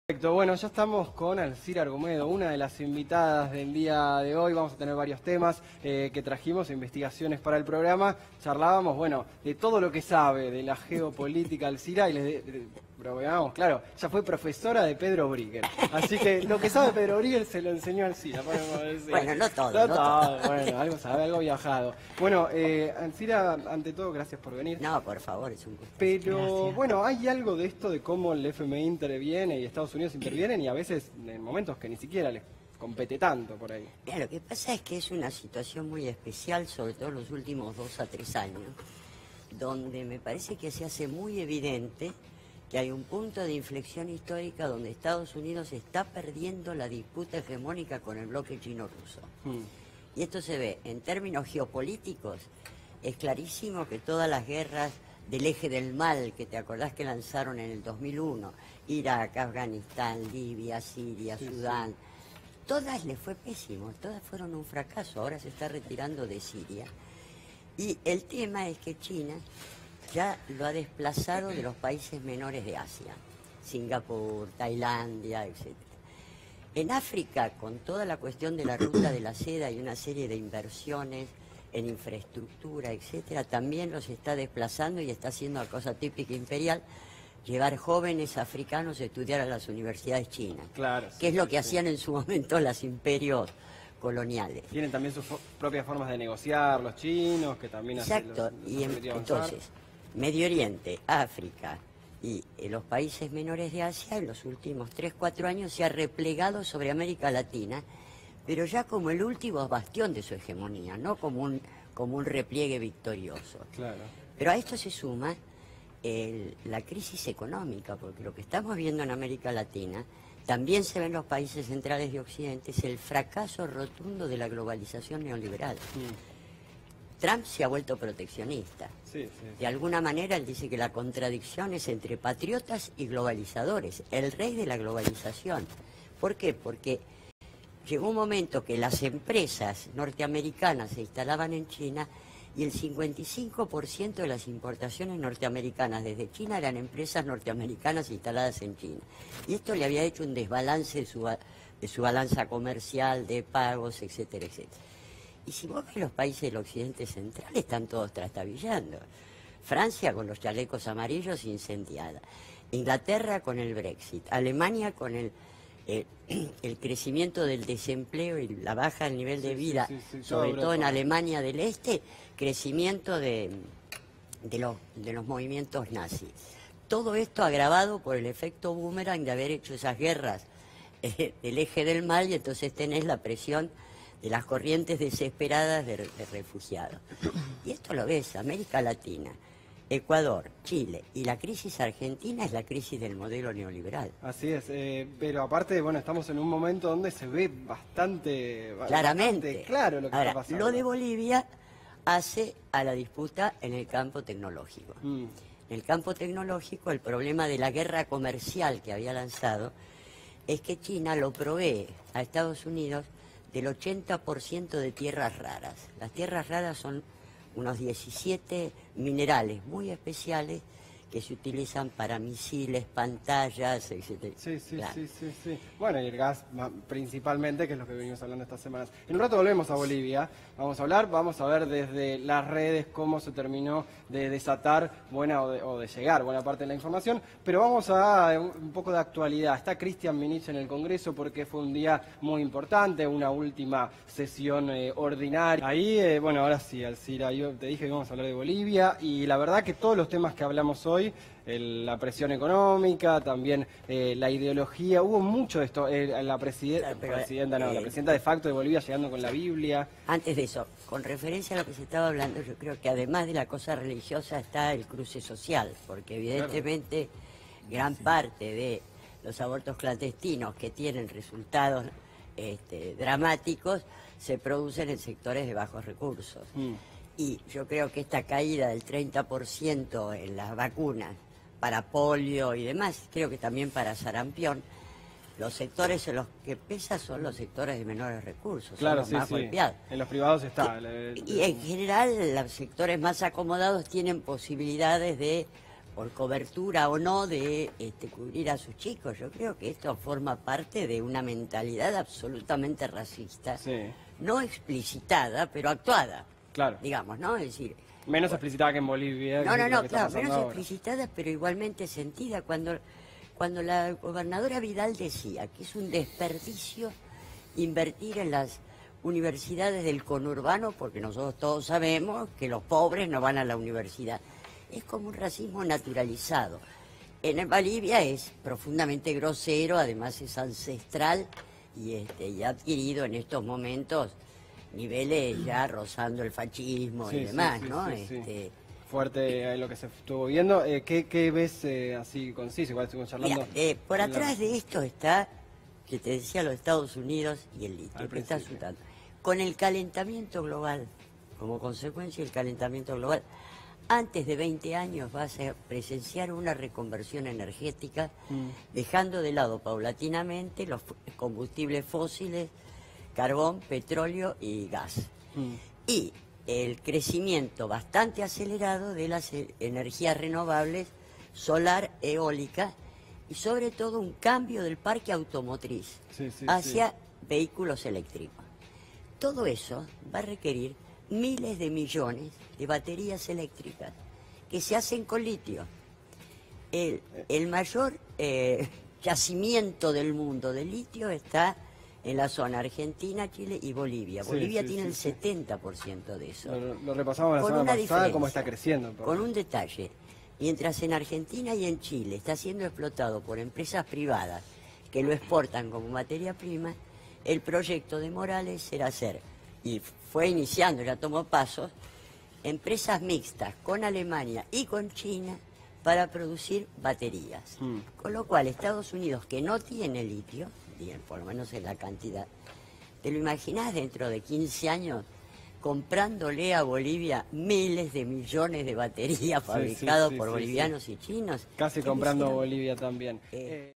Perfecto, bueno, ya estamos con Alcira Argumedo, una de las invitadas del día de hoy. Vamos a tener varios temas que trajimos, investigaciones para el programa. Charlábamos, bueno, de todo lo que sabe de la geopolítica Alcira y les bromeábamos, claro, ella fue profesora de Pedro Brigger. Así que lo que sabe Pedro Brigger se lo enseñó a Alcira, podemos decir. Bueno, no todo. Bueno, algo sabe, algo viajado. Bueno, Alcira, ante todo, gracias por venir. No, por favor, es un gusto. Pero, Gracias. bueno, hay algo de esto de cómo el FMI interviene y Estados Unidos intervienen y a veces en momentos que ni siquiera les compete tanto por ahí. Mira, lo que pasa es que es una situación muy especial, sobre todo en los últimos 2 a 3 años, donde me parece que se hace muy evidente que hay un punto de inflexión histórica donde Estados Unidos está perdiendo la disputa hegemónica con el bloque chino-ruso. Y esto se ve en términos geopolíticos. Es clarísimo que todas las guerras del eje del mal, que te acordás que lanzaron en el 2001, Irak, Afganistán, Libia, Siria, Sudán, todas les fue pésimo, todas fueron un fracaso. Ahora se está retirando de Siria. Y el tema es que China ya lo ha desplazado de los países menores de Asia, Singapur, Tailandia, etc. En África, con toda la cuestión de la ruta de la seda y una serie de inversiones en infraestructura, etcétera, también los está desplazando y está haciendo la cosa típica imperial, llevar jóvenes africanos a estudiar a las universidades chinas, Claro, que es lo que hacían en su momento los imperios coloniales. Tienen también sus propias formas de negociar, los chinos, que también Exacto, y entonces, Medio Oriente, África y los países menores de Asia en los últimos 3-4 años se ha replegado sobre América Latina, pero ya como el último bastión de su hegemonía, no como un repliegue victorioso. Claro. Pero a esto se suma la crisis económica, porque lo que estamos viendo en América Latina también se ve en los países centrales de Occidente, es el fracaso rotundo de la globalización neoliberal. Trump se ha vuelto proteccionista. De alguna manera él dice que la contradicción es entre patriotas y globalizadores, el rey de la globalización. ¿Por qué? Porque llegó un momento que las empresas norteamericanas se instalaban en China y el 55% de las importaciones norteamericanas desde China eran empresas norteamericanas instaladas en China. Y esto le había hecho un desbalance de su balanza comercial, de pagos, etcétera, etcétera. Y si vos ves los países del occidente central, están todos trastabillando. Francia con los chalecos amarillos incendiada. Inglaterra con el Brexit. Alemania con el crecimiento del desempleo y la baja del nivel de vida, sobre todo en Alemania del Este, crecimiento de los movimientos nazis. Todo esto agravado por el efecto boomerang de haber hecho esas guerras del eje del mal, y entonces tenés la presión de las corrientes desesperadas de refugiados. Y esto lo ves, América Latina, Ecuador, Chile y la crisis argentina es la crisis del modelo neoliberal. Así es, pero aparte, bueno, estamos en un momento donde se ve bastante claramente claro lo que está pasando. Lo de Bolivia hace a la disputa en el campo tecnológico. En el campo tecnológico, el problema de la guerra comercial que había lanzado es que China lo provee a Estados Unidos del 80% de tierras raras. Las tierras raras son unos 17 minerales muy especiales que se utilizan para misiles, pantallas, etc. Sí. Bueno, y el gas principalmente, que es lo que venimos hablando estas semanas. En un rato volvemos a Bolivia, vamos a ver desde las redes cómo se terminó de desatar o de llegar buena parte de la información, pero vamos a un poco de actualidad. Está Cristian Minich en el Congreso porque fue un día muy importante, una última sesión ordinaria. Ahí, bueno, ahora sí, Alcira, yo te dije que vamos a hablar de Bolivia y la verdad que todos los temas que hablamos hoy, la presión económica, también la ideología, hubo mucho de esto, la presidenta de facto de Bolivia llegando con la Biblia. Antes de eso, con referencia a lo que se estaba hablando, yo creo que además de la cosa religiosa está el cruce social, porque evidentemente gran parte de los abortos clandestinos que tienen resultados dramáticos se producen en sectores de bajos recursos. Y yo creo que esta caída del 30% en las vacunas para polio y demás, creo que también para sarampión, los sectores en los que pesa son los sectores de menores recursos, Claro, son los más golpeados. En los privados está. Y en general los sectores más acomodados tienen posibilidades de por cobertura o no de cubrir a sus chicos. Yo creo que esto forma parte de una mentalidad absolutamente racista, Sí. no explicitada, pero actuada, Claro. digamos, ¿no? Es decir, Menos explicitada que en Bolivia. no, que es lo que está claro, pasando menos ahora. explicitada, pero igualmente sentida. Cuando la gobernadora Vidal decía que es un desperdicio invertir en las universidades del conurbano, porque nosotros todos sabemos que los pobres no van a la universidad. Es como un racismo naturalizado. En Bolivia es profundamente grosero, además es ancestral y ha adquirido en estos momentos niveles ya rozando el fascismo Sí, y sí, demás, sí, ¿no? sí. Fuerte lo que se estuvo viendo. ¿Qué ves así conciso? Igual estuvimos charlando. Mira, por atrás de esto está, que te decía, los Estados Unidos y el litio, Al que está principio. asustando. Con el calentamiento global, como consecuencia del calentamiento global, antes de 20 años vas a presenciar una reconversión energética, dejando de lado paulatinamente los combustibles fósiles, carbón, petróleo y gas. Y el crecimiento bastante acelerado de las energías renovables, solar, eólica, y sobre todo un cambio del parque automotriz Sí, sí, hacia vehículos eléctricos. Todo eso va a requerir miles de millones de baterías eléctricas que se hacen con litio. El mayor yacimiento del mundo de litio está en la zona Argentina, Chile y Bolivia. Sí, Bolivia sí, tiene sí, el 70% de eso. Lo repasamos la Con semana una pasada, diferencia, cómo está creciendo. con un detalle. Mientras en Argentina y en Chile está siendo explotado por empresas privadas que lo exportan como materia prima, el proyecto de Morales será hacer, y fue iniciando, ya tomó pasos, empresas mixtas con Alemania y con China para producir baterías. Con lo cual Estados Unidos, que no tiene litio, bien, por lo menos en la cantidad, ¿te lo imaginás dentro de 15 años comprándole a Bolivia miles de millones de baterías fabricadas por sí. bolivianos y chinos? Casi ¿Qué comprando hicieron? Bolivia también.